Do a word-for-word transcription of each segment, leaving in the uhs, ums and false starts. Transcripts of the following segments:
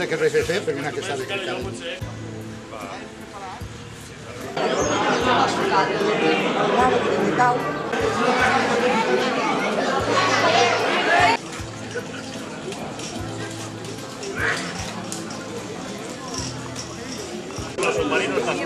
que res he fet, perquè n'ha que sabe que cada dia. Los submarinos están...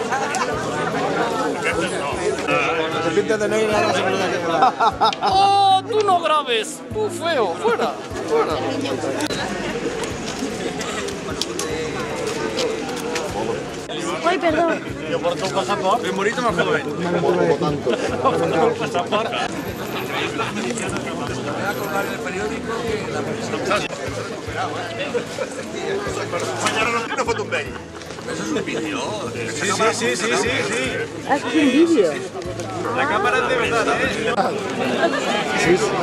Se pinta de negro y ahora se pinta de negro. ¡Oh, tú no grabes! ¡Tú feo! ¡Fuera! ¡Fuera! Ay, perdón. Yo porto un pasaporte. El morito más joven. No me muevo tanto. Porto un pasaporte. Voy a colgar en el periódico que la persona... Una foto un vell. Eso es un vídeo. Sí, sí, sí, sí, sí, sí. Ah, es un vídeo. La cámara es de verdad, ¿eh? Sí, sí.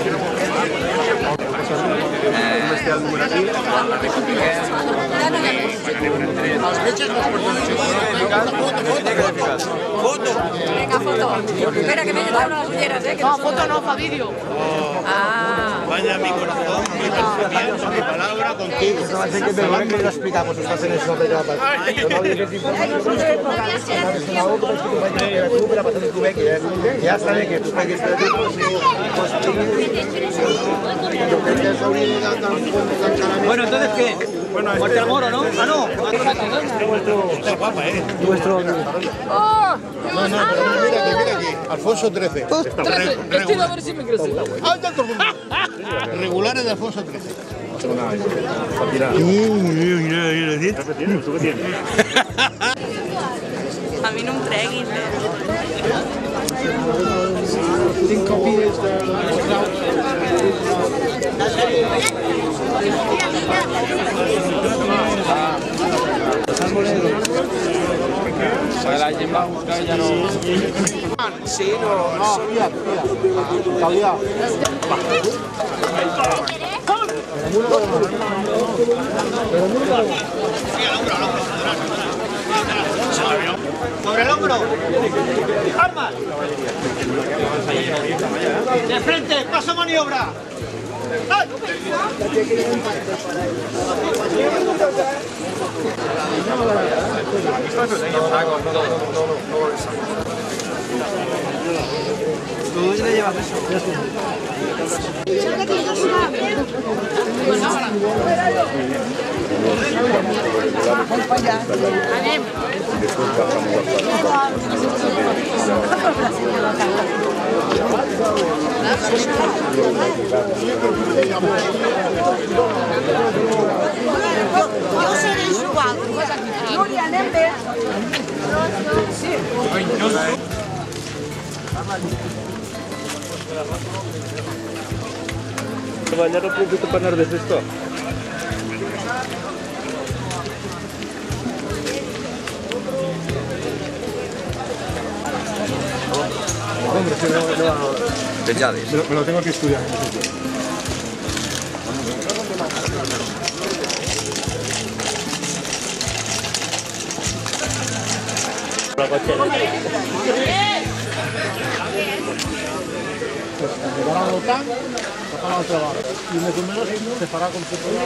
Els metges no es porten Foto. Venga, foto. Espera, que me he llevado las ulleras, ¿eh? Que No, foto no, fa vídeo. Ah. Vaya mi corazón, mi pensamiento, mi palabra contigo. No va a ser que me van a explicar, pues estás en eso de grapas. No havia fet informació. Ja està bé que tu peguis per tu, Bueno, entonces, ¿qué? Muerte al moro, ¿no? Ah, no. Está guapa, ¿eh? nuestro amigo. ¡Ah! No, no, pero mira aquí, mira aquí. Alfonso trece. trece. Estilo, a ver si me crece. ¡Ah, ya todo el mundo! Regulares de Alfonso trece. A mí no em treguis, eh? Tinc copies de... La gent va buscar i ja no... Sí, no, no. Calidad. ¡Sobre el hombro! ¡Armas! ¡De frente! ¡Paso maniobra! ¡Ay! ¿Tú le llevas eso? Anem. Jo seré igual. Núria, anem bé. Treballar el público para nervios de esto. Hombre, si no, no, De Llades. me, lo, me lo tengo que estudiar. La cochera. Pues llegar al volcán, tapar la otra barra. Y més o menos se farà com si fuera...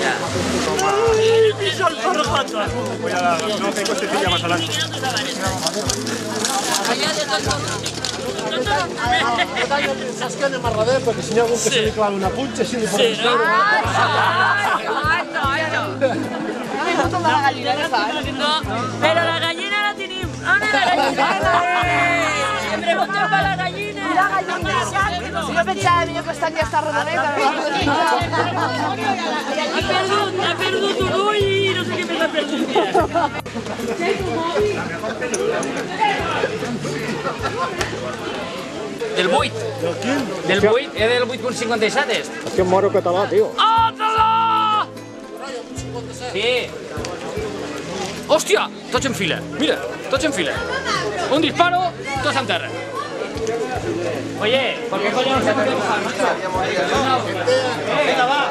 No, que costecilla más adelante. Saps que anem a darrere? Perquè si hi ha algú que se li clava una punxa, així li pot... Ai, no, ai, no. No me foto la gallina, no. Pero la gallina la tenim. On és la gallina? Me pregunten per la gallina. La gallina. Jo pensava millor que estan ja està rodoneta. Ha perdut, ha perdut un ull i no sé què més ha perdut. Del vuit. Del vuit, és del vuit punt cinquanta-set, est. És que moro català, tio. Altra-la! Sí. Hòstia, tots en fila. Mira, tots en fila. Un disparo, tots en terra. Oye, ¿por qué coño no se puede bajar, macho? Venga, va.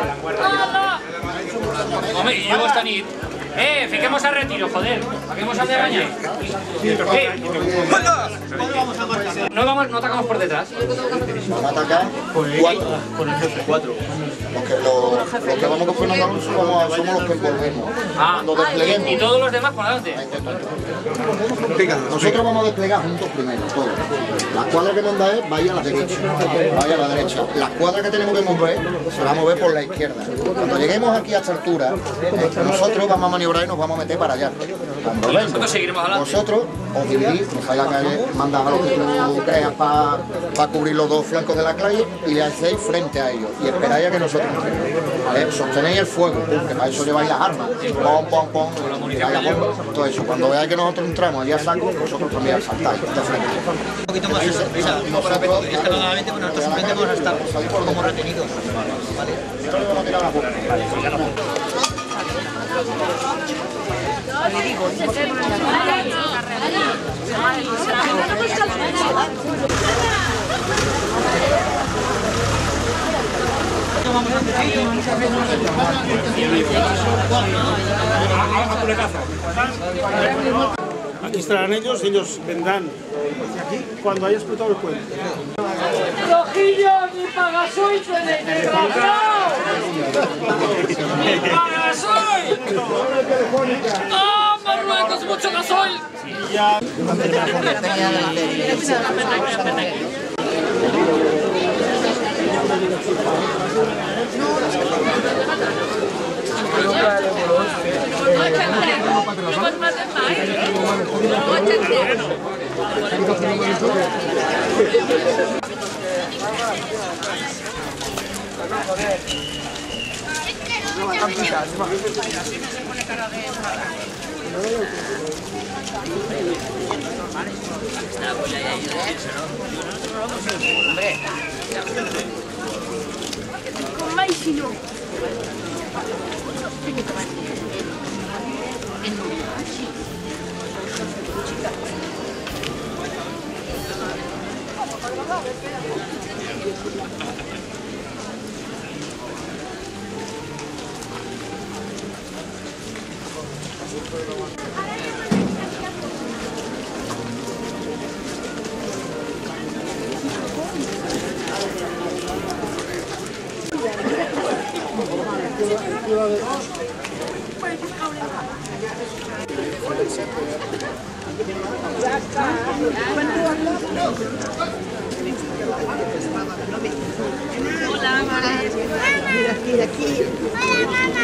Home, i jo esta nit. Eh, fiquemos a retiro, joder. ¿Para qué hemos de bañar? Eh, ¿dónde vamos a marchar? No vamos atacamos, no atacamos por detrás. Van a atacar cuatro. Con el jefe. Cuatro. Los que, los, los que vamos con Fernando Alonso somos, somos los que envolvemos. Ah, Cuando despleguemos. y todos los demás por delante. Nosotros vamos a desplegar juntos primero, todos. La cuadra que manda es vaya a la derecha, vaya a la derecha. La cuadra que tenemos que mover se va a mover por la izquierda. Cuando lleguemos aquí a esta altura, eh, nosotros vamos a maniobrar y nos vamos a meter para allá. Cuando venga, Nosotros seguiremos adelante. vosotros os dividís, dejáis la calle, mandáis a los que tú creas para pa cubrir los dos flancos de la calle y le hacéis frente a ellos y esperáis a que nosotros entremos. ¿Vale? Sostenéis el fuego, que para eso lleváis las armas, pom, pom, pom, lleváis la bomba, todo eso. Cuando veáis que nosotros entramos allá a saco, vosotros también saltáis de frente. Un poquito más, o sea, Nosotros, es que normalmente bueno, nosotros simplemente vamos a estar como retenidos. Vale. nosotros vamos a tirar la bomba. Aquí estarán ellos, ellos vendrán aquí cuando haya explotado el puente. ¡Rojillo, ni pagasoy tenéis, desgraciado! ¡Ni pagasoy! ¡Ah, Marruecos, mucho gasoil! Con más si no. Hola, mamá. Mira aquí, aquí. Hola, mamá.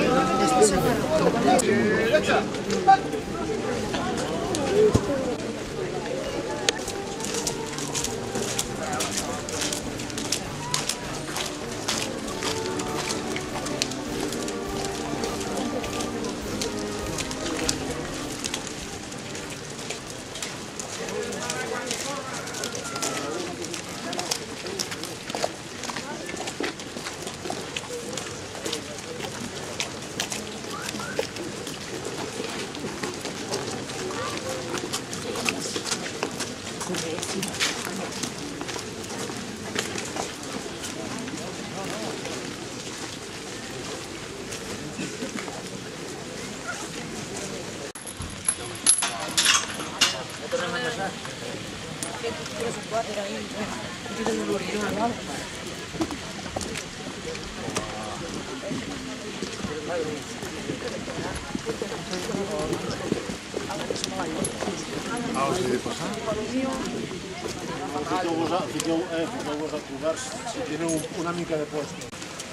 Fiqueu-vos a, fiqueu, eh, fiqueu-vos a trobar si teniu una mica de puesto.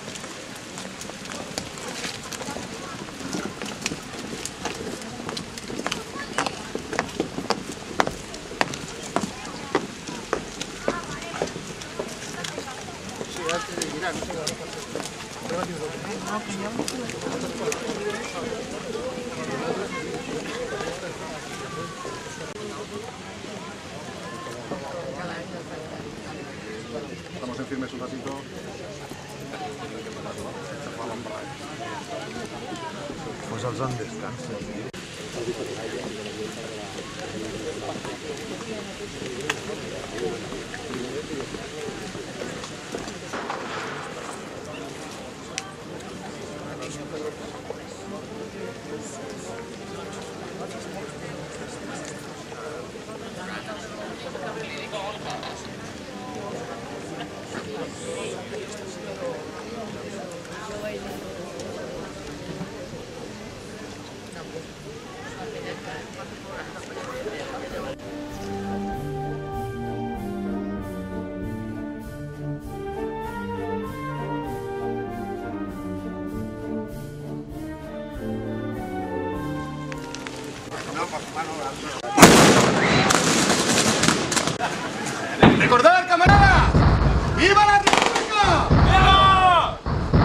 Estamos en firmes un ratito. Pues els en descansen. Thank you. ¡Recordad, camaradas! ¡Viva la República! ¡Viva!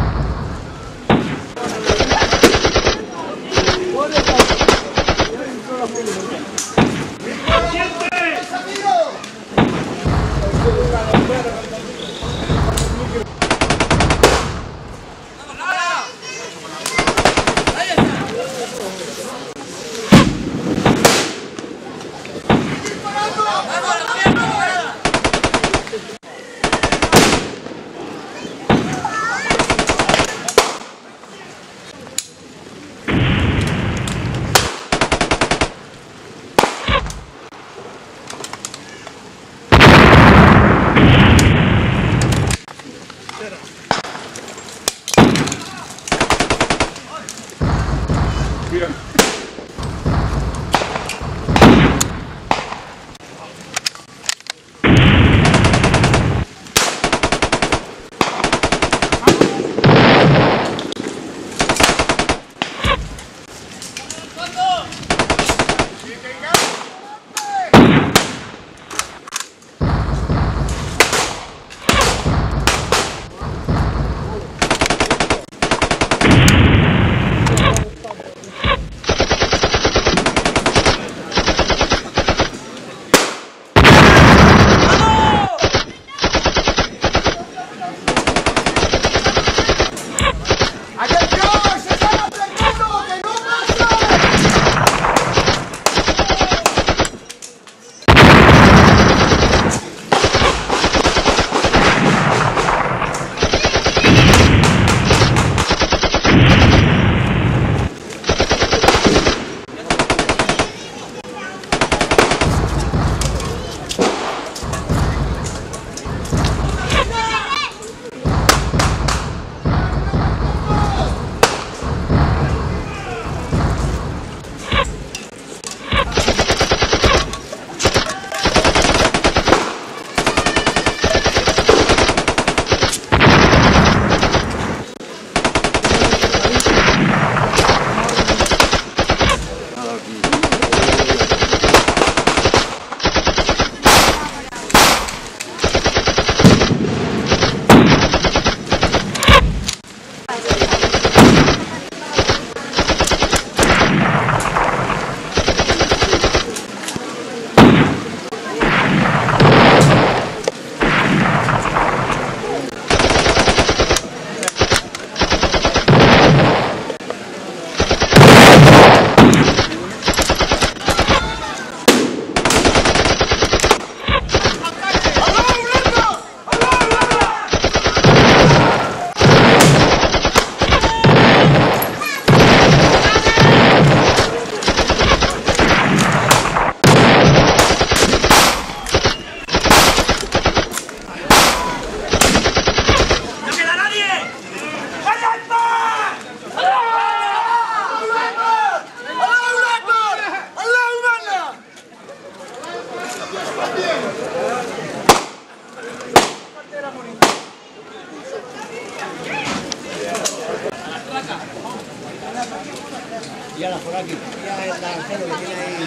Y ahora por aquí. Ya el granjero que tiene ahí.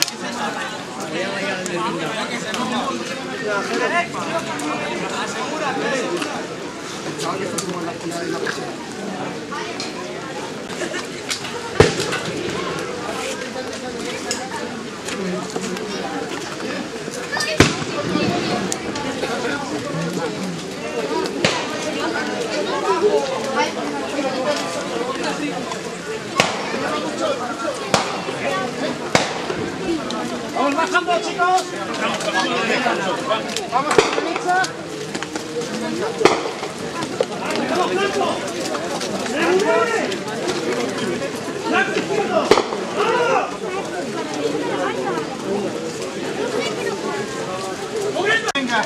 Ya vaya al ¡Vamos bajando, chicos! ¡Vamos a la derecha! ¡Vamos, Blanco! ¡Blanco izquierdo! ¡Vamos! ¡Venga!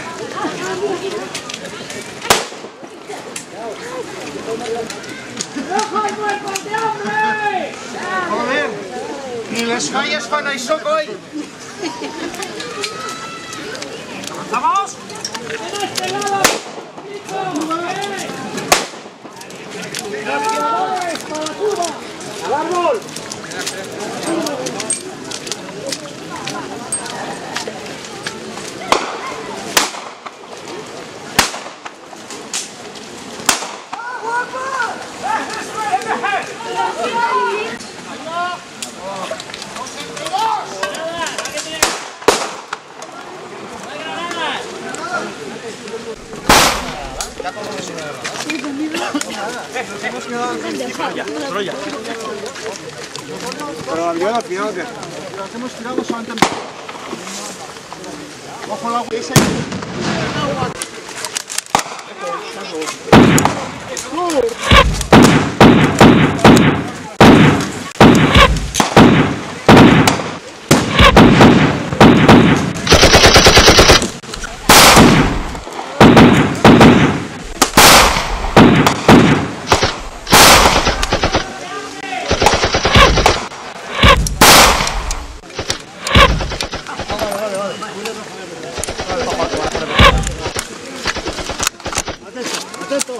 ¡Rojo el cuerpo de hombre! Joder, ni les falles fan y soco hoy. ¿Avanzamos? ¡En este lado! ¡Al árbol! Troya. Pero al final, fíjate. Las hemos tirado solamente en... Ojo el agua. Ese... Atento.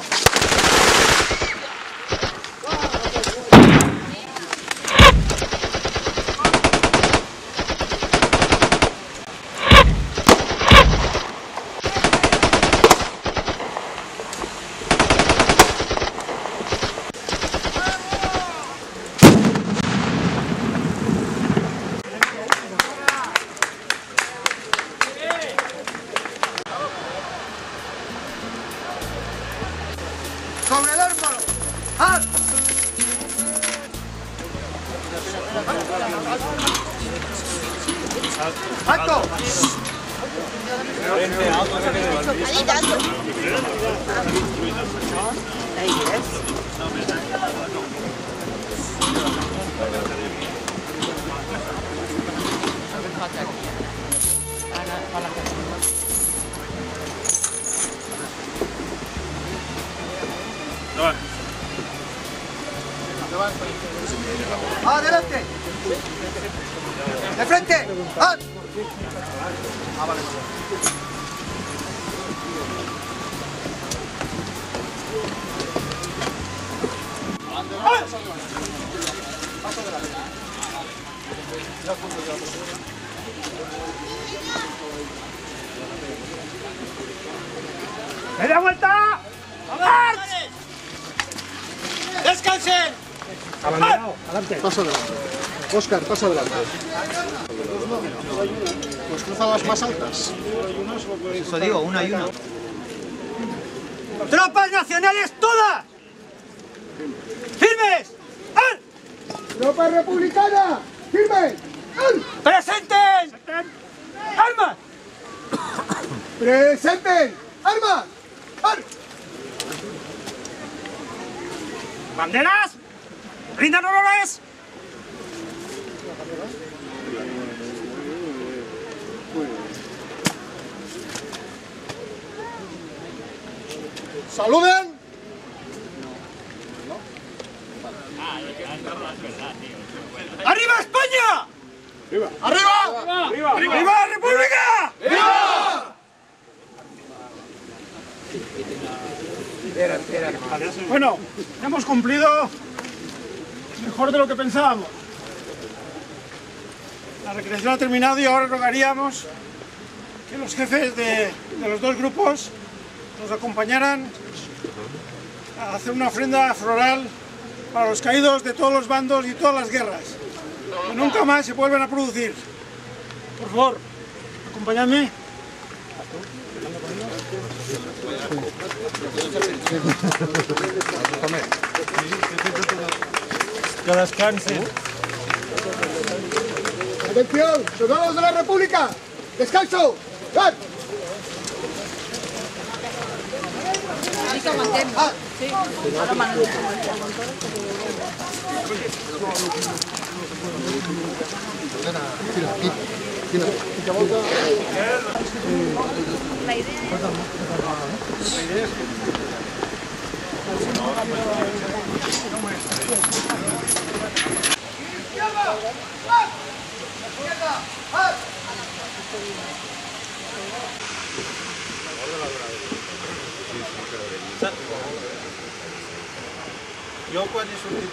¡Sobre el árbol! ¡Ah! ¡Alto! ¡Adelante! ¡De frente! ¡Ah! Ah, vale. ¡Media vuelta! ¡Vamos! ¡Descansen! Abandonado, adelante. Paso adelante. Óscar, pasa adelante. Pues cruza las más altas. Eso digo, una y una. ¡Tropas nacionales todas! ¡Firmes! ¡Al! ¡Tropa republicana! ¡Firme! ¡Presenten! ¡Armas! ¡Presenten! ¡Armas! ¡Ar! ¡Banderas! ¡Rindan honores! ¡Saluden! ¡Arriba España! ¡Arriba! ¡Arriba! ¡Arriba la República! ¡Viva! Bueno, hemos cumplido mejor de lo que pensábamos. La recreación ha terminado y ahora rogaríamos que los jefes de, de los dos grupos nos acompañaran a hacer una ofrenda floral para los caídos de todos los bandos y todas las guerras, que nunca más se vuelven a producir. Por favor, acompañadme. Que descansen. ¡Atención! ¡Soldados de la República! ¡Descanso! ¡Ven! Ah. Yo puedo disfrutar.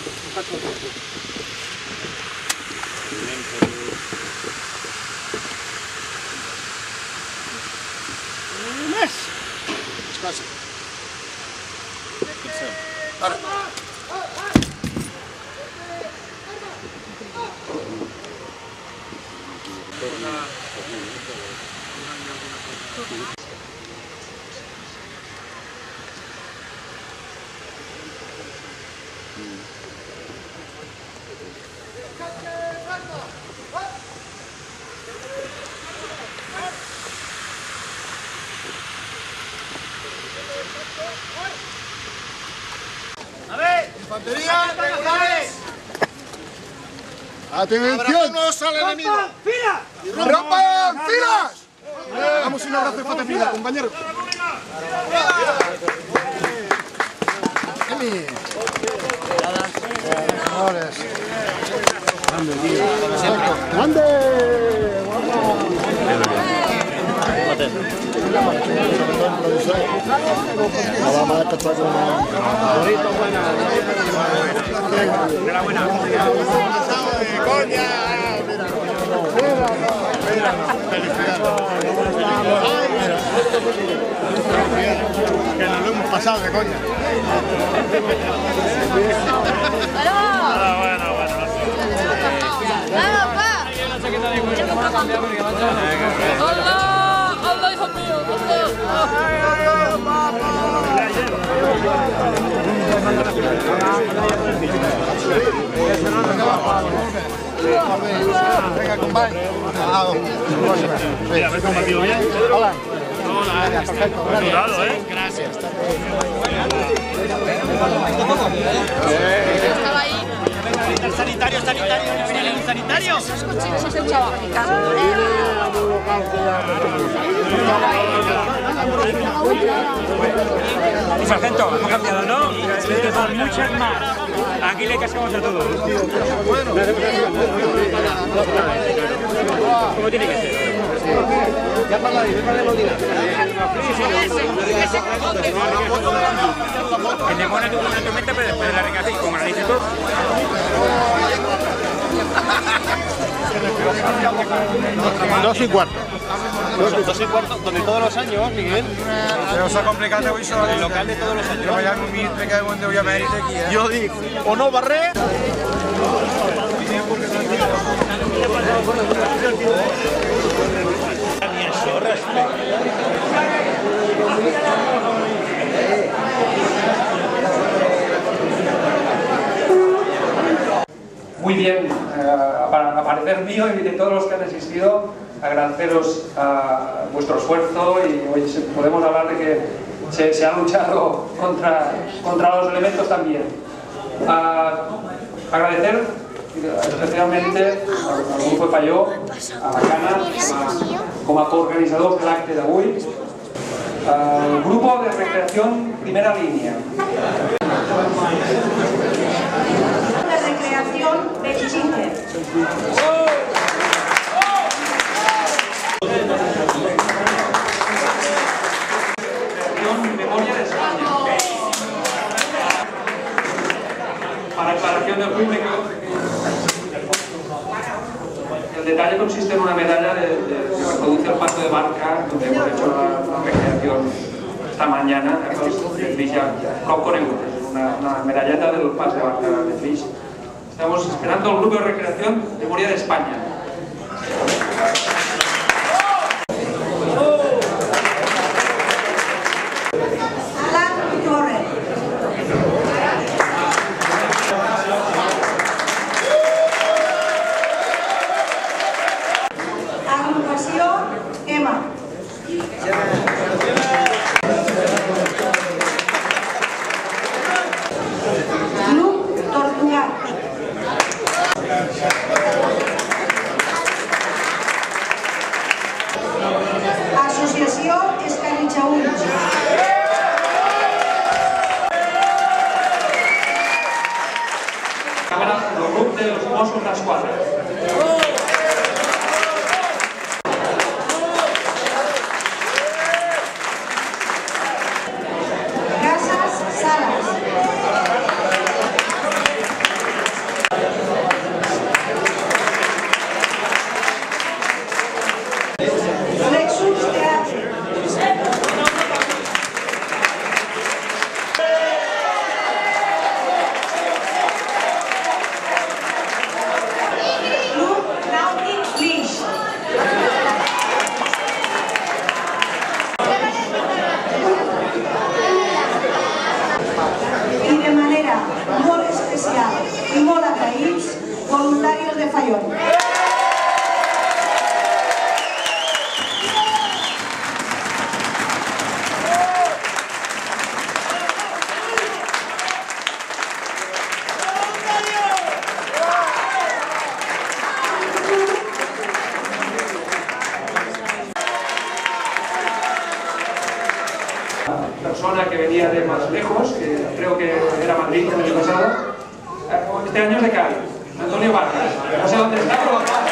Descansa. ¡Infantería regulares! ¡Atención! ¡Al enemigo! ¡Fila! ¡Rompan filas! Damos un abrazo de fraternidad, compañeros. ¡Grande! Que nos lo hemos pasado de coña. Ah, bueno, bueno. ¡Vamos, pa! ¡Hola! ¡Hola, hijo mío! Venga, compañero. Mira, a ver cómo aquí vaya. Hola. Hola, perfecto. Gracias. ¿eh? Gracias. Estaba ahí. Sanitario, sanitario, sanitario. Esos cochinos es el chaval. Y sargento, hemos cambiado, ¿no? Muchas más. Aquí le casamos a todos. ¿Cómo tiene que ser? Ya para la El demonio tuvo una tormenta, pero después de la recaza y como la dices tú. Dos y cuarto. Dos y cuarto, donde todos los años, Miguel. Se os ha complicado hoy solo. El local de todos los años. Yo voy a mi entrega de donde voy a medir aquí. Yo digo, o no barré. Muy bien, uh, para parecer mío y de todos los que han asistido, agradeceros uh, vuestro esfuerzo y hoy podemos hablar de que se, se ha luchado contra, contra los elementos también. Uh, agradecer especialmente al, al grupo de Falló, a la Cana, com a coorganitzadors de l'acte d'avui, al grupo de recreación primera línea. De recreación Belchite. Memoria de España. Para aclaración del público, el detalle consiste en una medalla de, de, que reproduce el paso de barca donde hemos hecho la, la recreación esta mañana, el Villa Coconegut, una, una medalleta del paso de barca de Flix. Estamos esperando el grupo de recreación Memoria de España. Associació Escarritxaüns. Cámara del grup de los Mossos d'Esquadra. persona que venía de más lejos, que creo que era Madrid el año pasado. Este año es de Cádiz, Antonio Vargas. No sé dónde está, pero